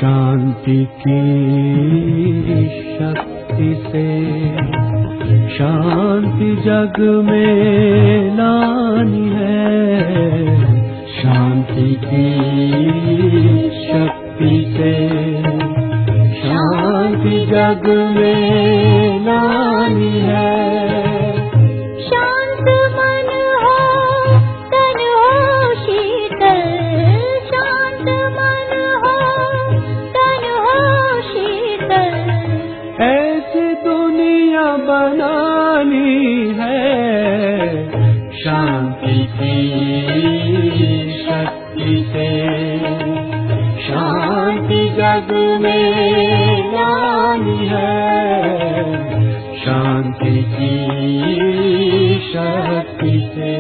शांति की शक्ति से शांति जग में लानी है। शांति की शक्ति से शांति जग में लानी है। बनानी है शांति की शक्ति से शांति जग में लानी है। शांति की शक्ति से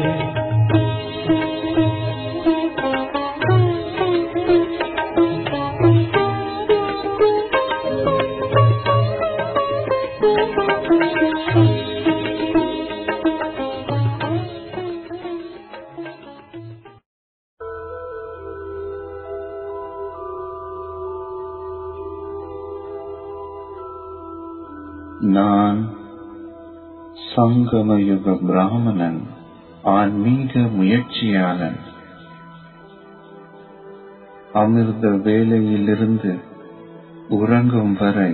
நான் சங்கமயுக பிராமணன், ஆன்மீக முயற்சியாளன். அமிர்த வேளையிலிருந்து உறங்கும் வரை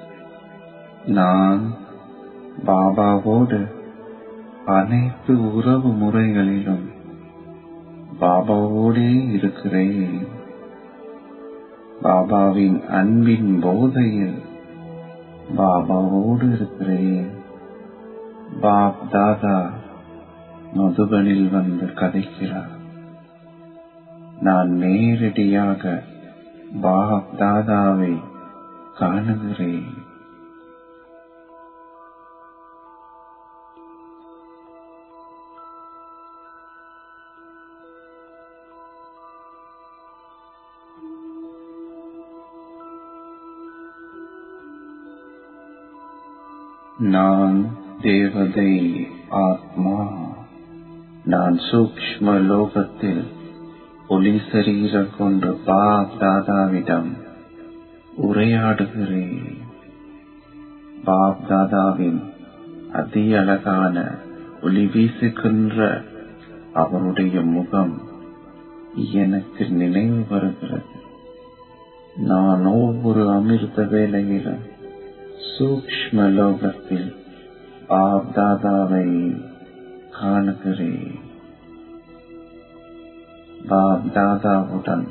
நான் பாபாவோடு அனைத்து உறவு முறைகளிலும் பாபாவோடே இருக்கிறேன். பாபாவின் அன்பின் போதையில் பாபாவோடு இருக்கிறேன். பாப் தாதா மதுபனில் வந்து கதைக்கிறார். நான் நேரடியாக பாப் தாதாவை காணுகிறேன். நான் தேவதை ஆத்மா. நான் சூக்ஷ்ம லோகத்தில் ஒளி சரீரம் கொண்டு பாப் தாதாவிடம் உரையாடுகிறேன். பாப் தாதாவின் அதி அழகான ஒளி வீசுகின்ற அவருடைய முகம் எனக்கு நினைவு வருகிறது. நான் ஒவ்வொரு அமிர்த வேளையிலும் சூக்ஷ்ம லோகத்தில் பாப் தாதாவை காணுகிறேன். பாப் தாதாவுடன்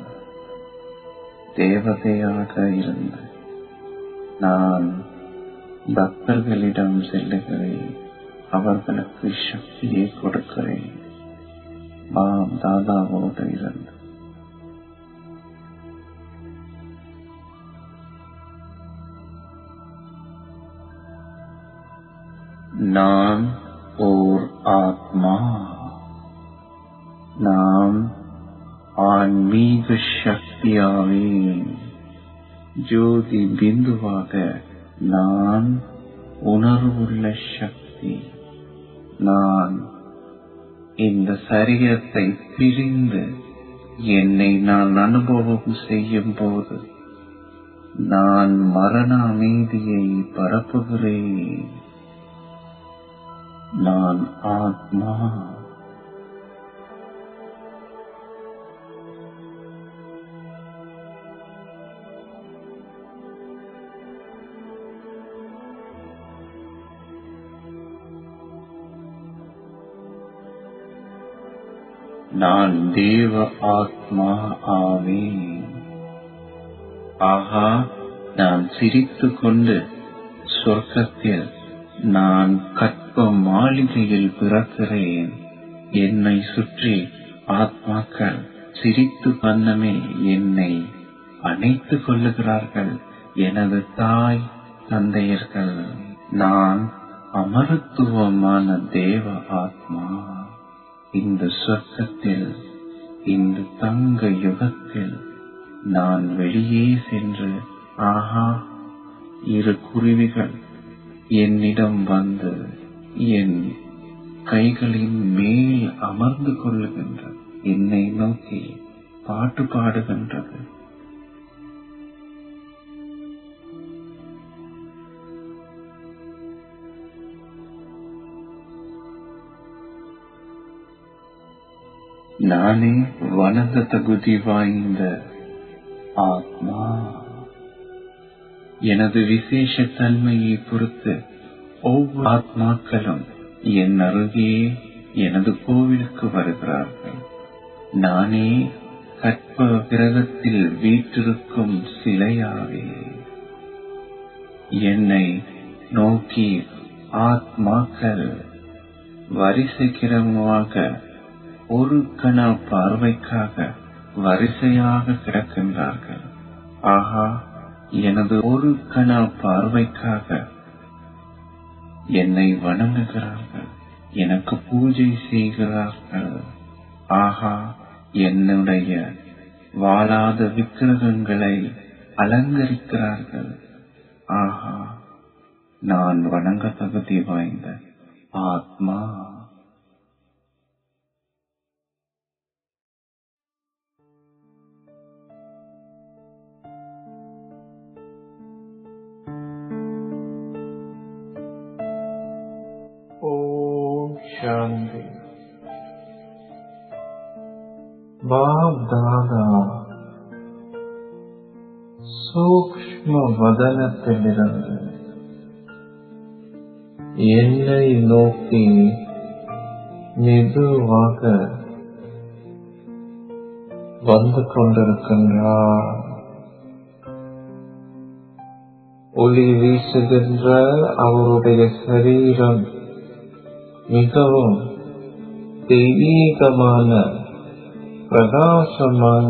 தேவதையாக இருந்து நான் பக்தர்களிடம் செல்லுகிறேன். அவர்களுக்கு சக்தியை கொடுக்கிறேன். பாப் தாதாவோடு இருந்து நான் ஓர் ஆத்மா. நான் ஆன்மீக சக்தியாவேன். ஜோதி பிந்துவாக நான் உணர்வுள்ள சக்தி. நான் இந்த சரீரத்தை பிரிந்து என்னை நான் அனுபவம் செய்யும் போது நான் மரண அமைதியை பரப்புகிறேன். நான் ஆத்மா. நான் தேவ ஆத்மா ஆவேன். ஆஹா, நான் சிரித்துக் கொண்டு சொர்க்கத்தில் நான் கற்ப மாளிகையில் பிறக்கிறேன். என்னை சுற்றி ஆத்மாக்கள் சிரித்து வண்ணமே என்னை அணைத்துக் கொள்ளுகிறார்கள். எனது தாய் தந்தையர்கள். நான் அமரத்துவமான தேவ ஆத்மா. இந்த சொர்க்கத்தில், இந்த தங்க யுகத்தில் நான் வெளியே சென்று, ஆஹா, இரு குருவிகள் என்னிடம் வந்து என் கைகளின் மேல் அமர்ந்து கொள்ளுகின்றது. என்னை நோக்கி பாட்டு பாடுகின்றது. நானே வணங்க தகுதி வாய்ந்த ஆத்மா. எனது விசேஷ தன்மையை பொறுத்து ஒவ்வொரு ஆத்மாக்களும் என் அருகே எனது கோவிலுக்கு வருகிறார்கள். நானே கற்ப கிரகத்தில் வீற்றிருக்கும் சிலையாவே. என்னை நோக்கி ஆத்மாக்கள் வரிசை கிரமமாக ஒரு கண பார்வைக்காக வரிசையாக கிடக்கின்றார்கள். ஆஹா, எனது ஒரு கண பார்வைக்காக என்னை வணங்குகிறார்கள், எனக்கு பூஜை செய்கிறார்கள். ஆஹா, என்னுடைய வாழாத விக்கிரகங்களை அலங்கரிக்கிறார்கள். ஆஹா, நான் வணங்க தகுதி வாய்ந்த ஆத்மா. ஓம் சாந்தி. பாப் தாதா சூக்ஷ்ம வதனத்திலிருந்து என்னை நோக்கி மெதுவாக வந்து கொண்டிருக்கின்றார். ஒளி வீசுகின்ற அவருடைய சரீரம் மிகவும் தெய்வீகமான பிரகாசமான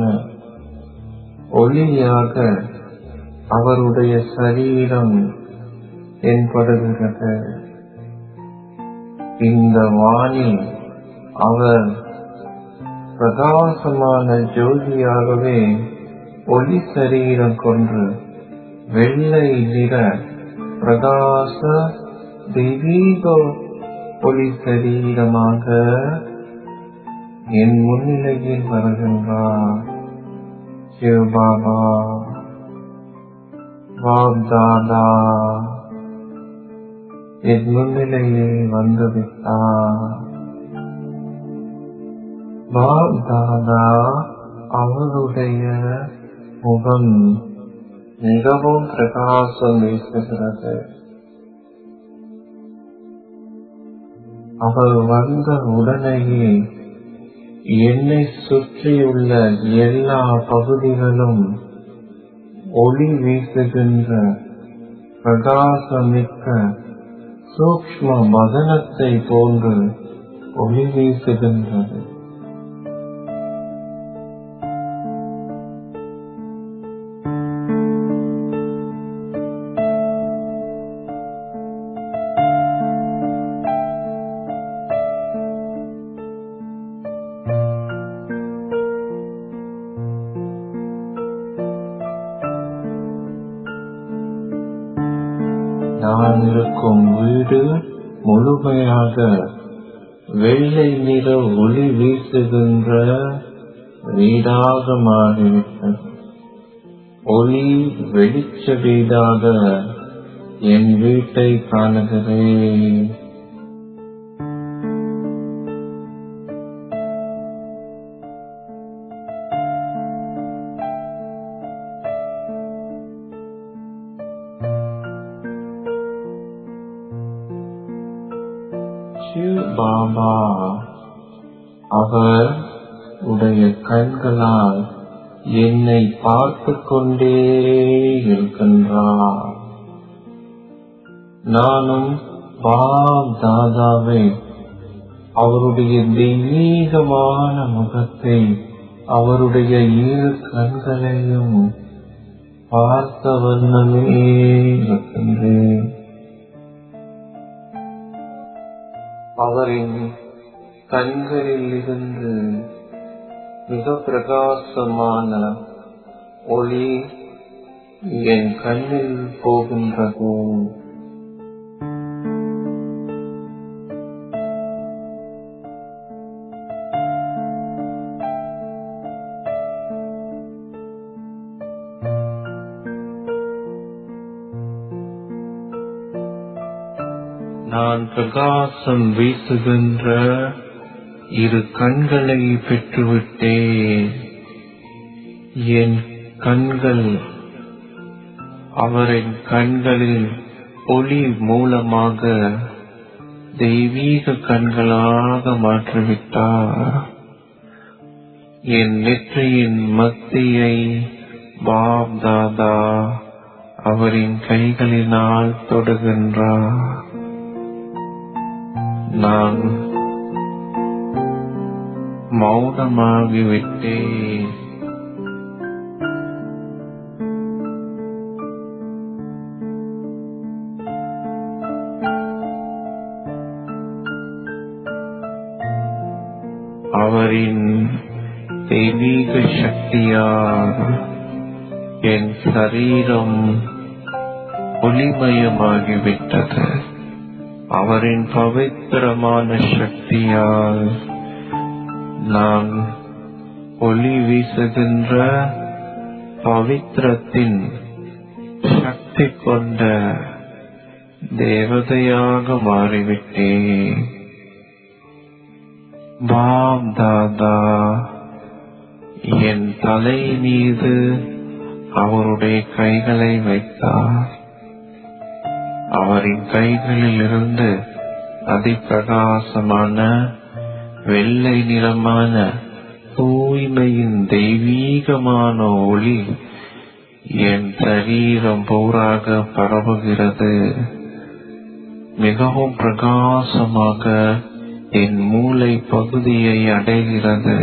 ஒளியாக அவருடைய சரீரம் தென்படுகிறது. இந்த வாணி அவர் பிரகாசமான ஜோதியாகவே ஒளி சரீரம் கொண்டு வெள்ளை நிற பிரகாச தெய்வீக ஒளி சரீரமாக என் முன்னிலையில் வருகின்றார். சிவபாபா பாப் தாதா என் முன்னிலையில் வந்துவிட்டார். பாப் தாதா அவருடைய முகம் மிகவும் பிரகாசம் வீசுகிறது. அவர் வந்த உடனேயே என்னை சுற்றியுள்ள எல்லா பகுதிகளும் ஒளி வீசுகின்ற பிரகாசமிக்க சூக்ஷ்ம வதனத்தை போன்று ஒளி வீசுகின்றது. நான் இருக்கும் வீடு முழுமையாக வெள்ளை நிற ஒளி வீசுகின்ற வீடாக மாறிவிட்டது. ஒளி வெளிச்ச வீடாக என் வீட்டை காணுகிறேன். பாபா அவர் உடைய கண்களால் என்னை பார்த்து கொண்டே இருக்கின்றார். நானும் பாப் தாதாவை அவருடைய தெய்வீகமான முகத்தை அவருடைய இரு கண்களையும் பார்த்த வண்ணமே இருக்கின்றேன். அவரின் கண்களில் இருந்து மிக பிரகாசமான ஒளி என் கண்ணில் போகின்றது. நான் பிரகாசம் வீசுகின்ற இரு கண்களை பெற்றுவிட்டேன். என் கண்கள் அவரின் கண்களில் ஒளி மூலமாக தெய்வீக கண்களாக மாற்றிவிட்டார். என் நெற்றியின் மத்தியை பாப் தாதா அவரின் கைகளினால் தொடுகின்றார். நான் மௌனமாகிவிட்டேன். அவரின் தெய்வீக சக்தியால் என் சரீரம் ஒளிமயமாகிவிட்டது. அவரின் பவித்திரமான சக்தியால் நான் ஒளி வீசுகின்ற பவித்திரத்தின் சக்தி கொண்ட தேவதையாக மாறிவிட்டேன். பாப் தாதா என் தலை மீது அவருடைய கைகளை வைத்தார். அவரின் கைகளில் இருந்து அதிப்பிரகாசமான வெள்ளை நிறமான தூய்மையின் தெய்வீகமான ஒளி என் சரீரம் பூராக பரவுகிறது. மிகவும் பிரகாசமாக என் மூளை பகுதியை அடைகிறது.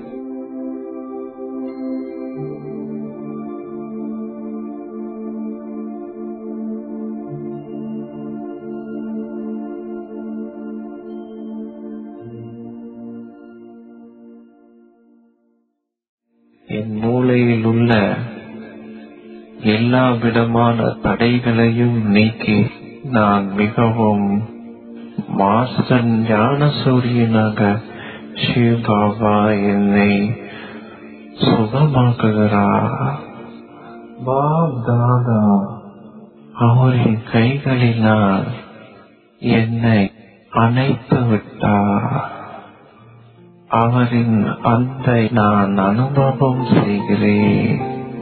என் மூளையில் உள்ள எல்லா விதமான தடைகளையும் நீக்கி நான் மிகவும் மாஸ்டர் ஞான சூரியனாக சிவபாபா என்னை சுகமாக்குகிறார். பாப் தாதா அவரின் கைகளினால் என்னை அணைத்து விட்டார். அவரின் அன்பை நான் அனுபவம் செய்கிறேன்.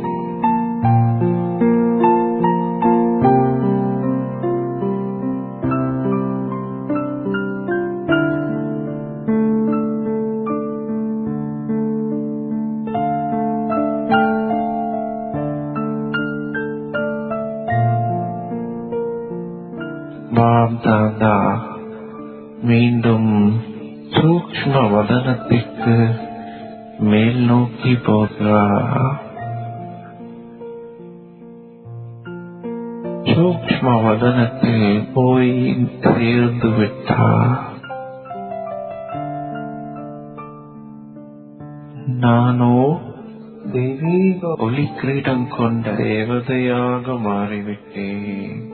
பாப் தாதா மீண்டும் சூக்ஷ்ம வதனத்திற்கு மேல் நோக்கி போகிறார். சூக்ஷ்ம வதனத்தில் போய் சேர்ந்து விட்டார். நானோ தெய்வீக ஒளி கிரீடம் கொண்ட தேவதையாக மாறிவிட்டேன்.